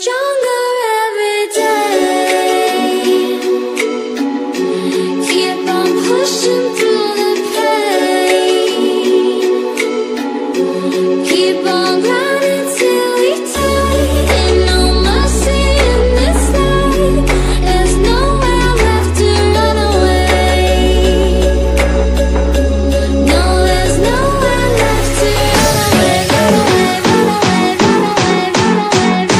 stronger every day. Keep on pushing through the pain. Keep on grinding till we die. Ain't no mercy in this life. There's nowhere left to run away. No, there's nowhere left to run away. Run away, run away, run away, run away, run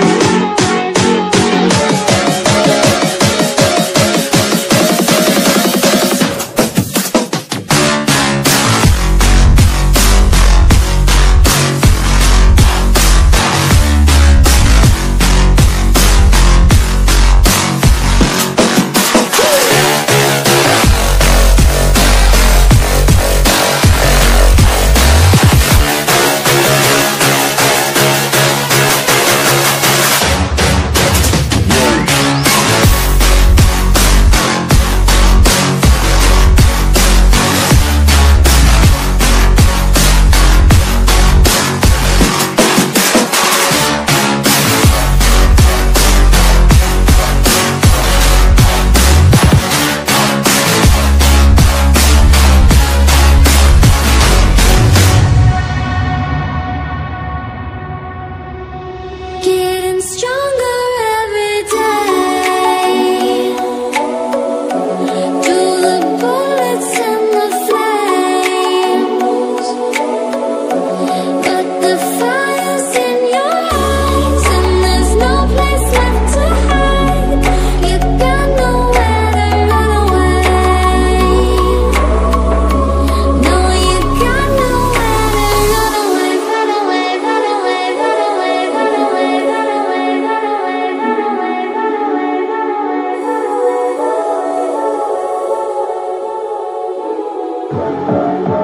getting stronger every day. Through the bullets and the flames, but the fire's in your eyes, and there's no place left to hide. You got nowhere to run away. No, you got nowhere to run away. Run away, run away, run away, run away, run away, run away, run away, run away, run away.